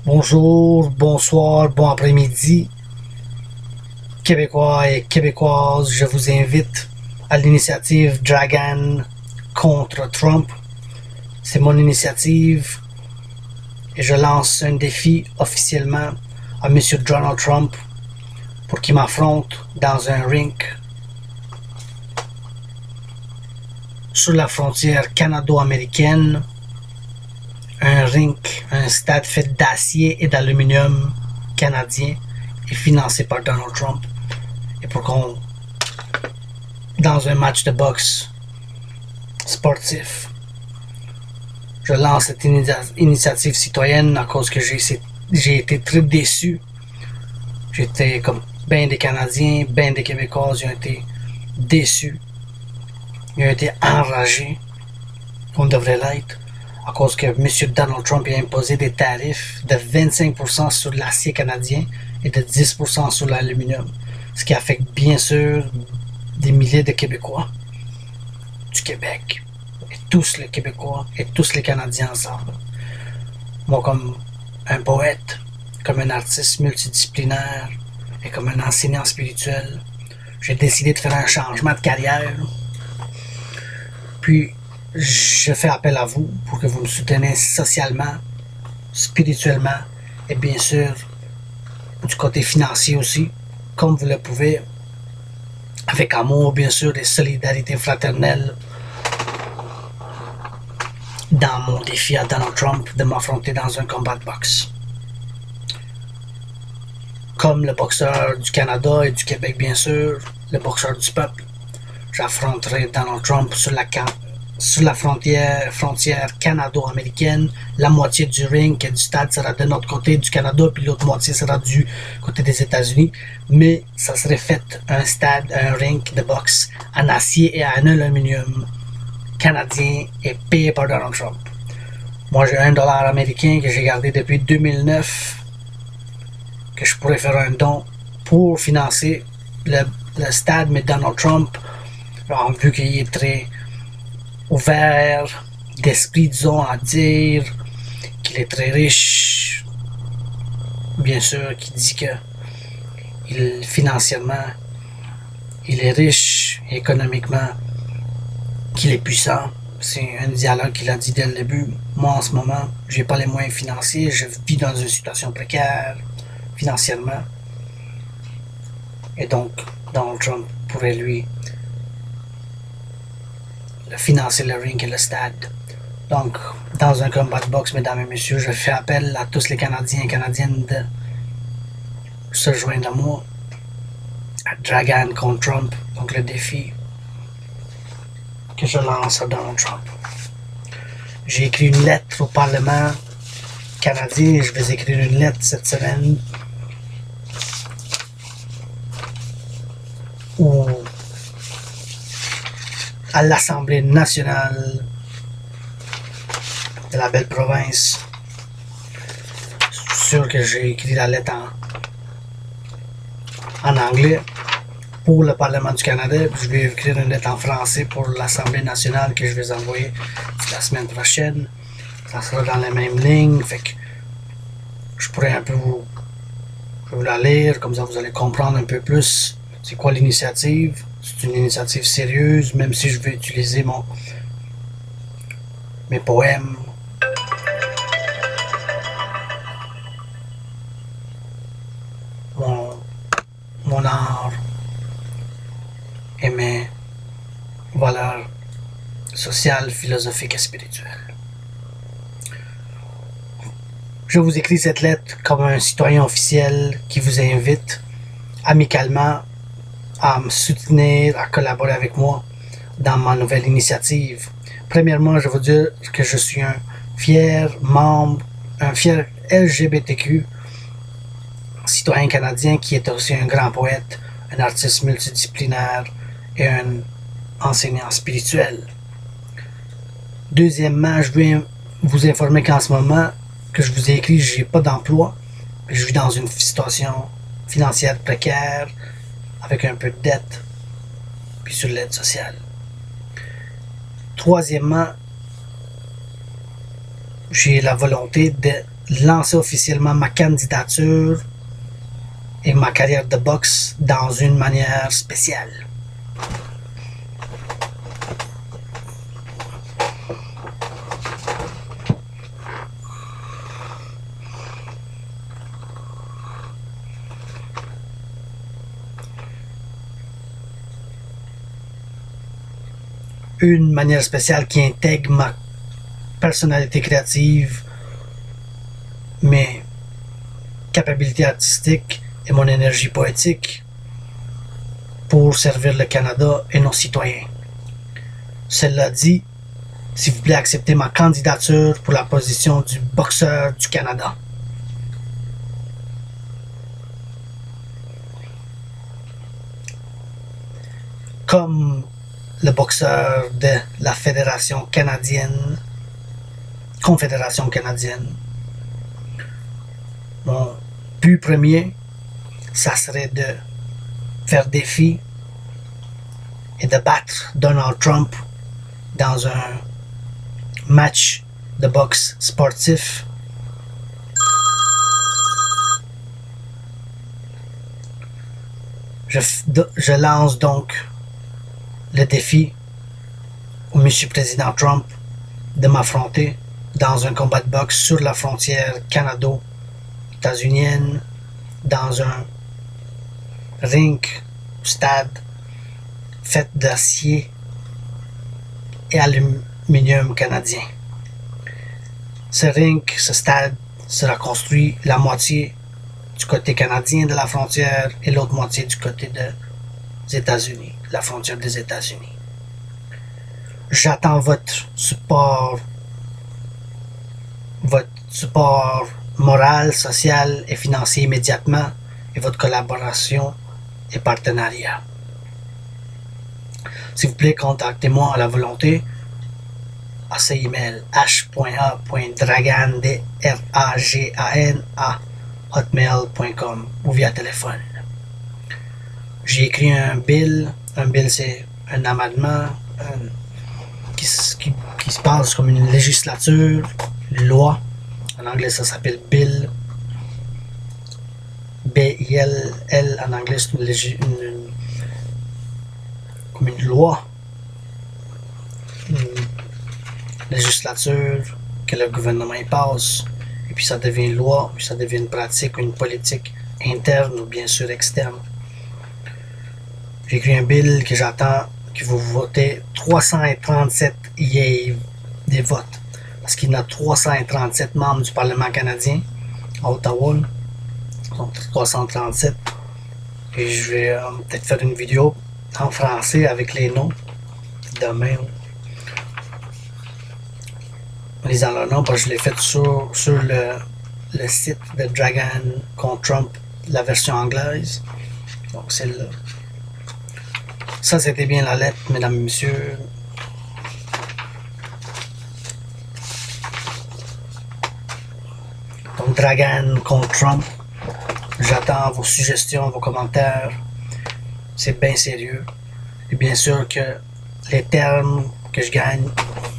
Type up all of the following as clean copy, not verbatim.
Bonjour, bonsoir, bon après-midi, Québécois et Québécoises, je vous invite à l'initiative Dragan contre Trump. C'est mon initiative et je lance un défi officiellement à M. Donald Trump pour qu'il m'affronte dans un rink sur la frontière canado-américaine. Un rink, un stade fait d'acier et d'aluminium canadien et financé par Donald Trump. Et pour qu'on, dans un match de boxe sportif, je lance cette initiative citoyenne à cause que j'ai été très déçu. J'étais comme bien des Canadiens, bien des Québécois, ils ont été déçus. Ils ont été enragés. On devrait l'être. À cause que M. Donald Trump a imposé des tarifs de 25% sur l'acier canadien et de 10% sur l'aluminium, ce qui affecte bien sûr des milliers de Québécois du Québec, et tous les Québécois et tous les Canadiens ensemble. Moi, comme un poète, comme un artiste multidisciplinaire et comme un enseignant spirituel, j'ai décidé de faire un changement de carrière. Puis, je fais appel à vous pour que vous me souteniez socialement, spirituellement et bien sûr du côté financier aussi, comme vous le pouvez, avec amour bien sûr et solidarité fraternelle dans mon défi à Donald Trump de m'affronter dans un combat de boxe. Comme le boxeur du Canada et du Québec bien sûr, le boxeur du peuple, j'affronterai Donald Trump sur la frontière canado-américaine. La moitié du ring et du stade sera de notre côté du Canada, puis l'autre moitié sera du côté des États-Unis. Mais ça serait fait un stade, un ring de boxe en acier et en aluminium canadien et payé par Donald Trump. Moi, j'ai $1 américain que j'ai gardé depuis 2009, que je pourrais faire un don pour financer le stade, mais Donald Trump, vu qu'il est très ouvert d'esprit, disons, à dire qu'il est très riche, bien sûr, qui dit que financièrement il est riche et économiquement qu'il est puissant. C'est un dialogue qu'il a dit dès le début. Moi en ce moment j'ai pas les moyens financiers, je vis dans une situation précaire financièrement et donc Donald Trump pourrait lui financer le ring et le stade. Donc, dans un combat de boxe, mesdames et messieurs, je fais appel à tous les Canadiens et Canadiennes de se joindre à moi, à Dragan contre Trump, donc le défi que je lance à Donald Trump. J'ai écrit une lettre au Parlement canadien et je vais écrire une lettre cette semaine où à l'Assemblée nationale de la belle province. Je suis sûr que j'ai écrit la lettre en anglais pour le Parlement du Canada, puis je vais écrire une lettre en français pour l'Assemblée nationale que je vais envoyer la semaine prochaine. Ça sera dans la même ligne, fait que je pourrais un peu vous la lire, comme ça vous allez comprendre un peu plus c'est quoi l'initiative. C'est une initiative sérieuse, même si je vais utiliser mes poèmes, mon art et mes valeurs sociales, philosophiques et spirituelles. Je vous écris cette lettre comme un citoyen officiel qui vous invite amicalement à me soutenir, à collaborer avec moi dans ma nouvelle initiative. Premièrement, je veux dire que je suis un fier membre, un fier LGBTQ, citoyen canadien qui est aussi un grand poète, un artiste multidisciplinaire et un enseignant spirituel. Deuxièmement, je veux vous informer qu'en ce moment que je vous ai écrit, je n'ai pas d'emploi, je vis dans une situation financière précaire, avec un peu de dette, puis sur l'aide sociale. Troisièmement, j'ai la volonté de lancer officiellement ma candidature et ma carrière de boxe dans une manière spéciale. Une manière spéciale qui intègre ma personnalité créative, mes capacités artistiques et mon énergie poétique pour servir le Canada et nos citoyens. Cela dit, s'il vous plaît, acceptez ma candidature pour la position du boxeur du Canada. Comme le boxeur de la Confédération canadienne, mon but premier, ça serait de faire défi et de battre Donald Trump dans un match de boxe sportif. Je lance donc le défi au monsieur président Trump de m'affronter dans un combat de boxe sur la frontière canado-états-unienne dans un ring stade fait d'acier et aluminium canadien. Ce ring, ce stade sera construit la moitié du côté canadien de la frontière et l'autre moitié du côté des États-Unis, la frontière des États-Unis. J'attends votre support moral, social et financier immédiatement et votre collaboration et partenariat. S'il vous plaît, contactez-moi à la volonté à ce email h.a.dragan@hotmail.com ou via téléphone. J'ai écrit un bill. Un bill, c'est un amendement qui se passe comme une législature, une loi. En anglais, ça s'appelle bill. B-I-L-L en anglais, c'est comme une loi. Une législature que le gouvernement y passe. Et puis ça devient une loi, puis ça devient une pratique, une politique interne ou bien sûr externe. J'ai écrit un bill que j'attends que vous votez 337 yay des votes. Parce qu'il y a 337 membres du Parlement canadien à Ottawa. Donc 337. Et je vais peut-être faire une vidéo en français avec les noms. Demain. En lisant leur nom, parce que je l'ai fait sur le site de Dragan contre Trump, la version anglaise. Donc c'est là. Ça, c'était bien la lettre, mesdames et messieurs. Donc, Dragan contre Trump. J'attends vos suggestions, vos commentaires. C'est bien sérieux. Et bien sûr que les termes que je gagne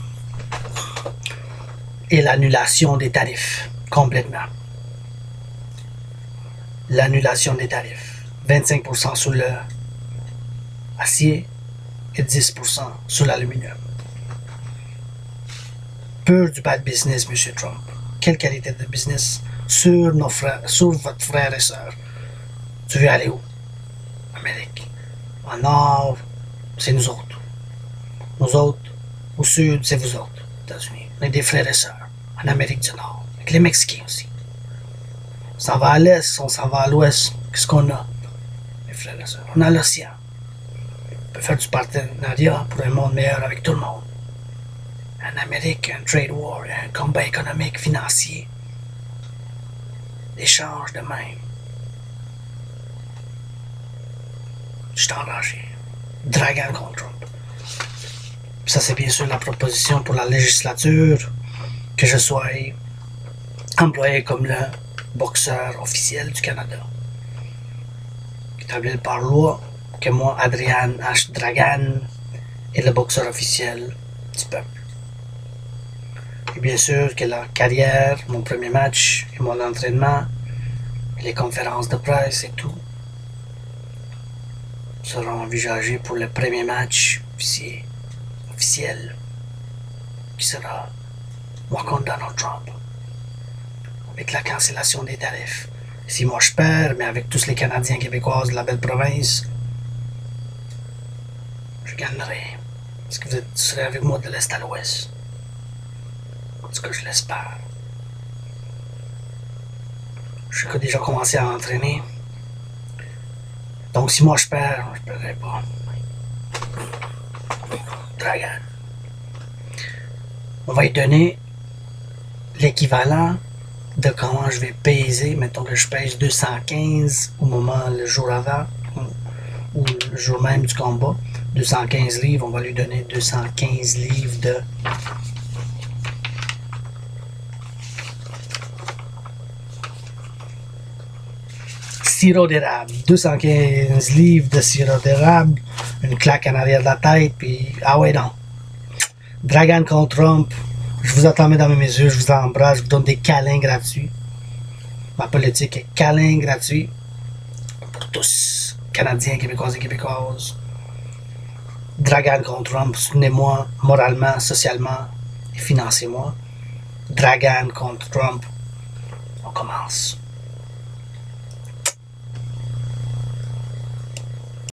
et l'annulation des tarifs, complètement. L'annulation des tarifs. 25% sur le acier et 10% sur l'aluminium. Pur du bad business, monsieur Trump. Quelle qualité de business sur nos frères, sur votre frère et soeur. Tu veux aller où? Amérique. Au nord, c'est nous autres. Nous autres, au sud, c'est vous autres, États-Unis. On est des frères et sœurs, en Amérique du Nord. Avec les Mexicains aussi. On s'en va à l'est, on s'en va à l'ouest. Qu'est-ce qu'on a? Les frères et sœurs. On a l'océan. On peut faire du partenariat pour un monde meilleur avec tout le monde. En Amérique, un trade war, un combat économique, financier. L'échange de même. Je suis engagé. Dragan contre Trump. Ça, c'est bien sûr la proposition pour la législature que je sois employé comme le boxeur officiel du Canada. Établi par loi que moi, Adrian H. Dragan, est le boxeur officiel du peuple. Et bien sûr que la carrière, mon premier match et mon entraînement, et les conférences de presse et tout seront envisagés pour le premier match officiel qui sera moi contre Donald Trump avec la cancellation des tarifs. Si moi je perds, mais avec tous les Canadiens québécois de la belle province, je gagnerai. Est-ce que vous serez avec moi de l'Est à l'Ouest? En tout cas, je l'espère. Je sais que déjà commencé à entraîner. Donc si moi je perds, je ne perdrai pas. Dragan. On va lui donner l'équivalent de comment je vais peser. Mettons que je pèse 215 au moment, le jour avant, ou le jour même du combat. 215 livres, on va lui donner 215 livres de sirop d'érable. 215 livres de sirop d'érable, une claque en arrière de la tête, puis ah ouais non. Dragan contre Trump, je vous attends dans mes yeux, je vous embrasse, je vous donne des câlins gratuits. Ma politique est câlin gratuit pour tous, Canadiens, Québécois et Québécoises. Dragan contre Trump, soutenez-moi moralement, socialement et financez-moi. Dragan contre Trump, on commence.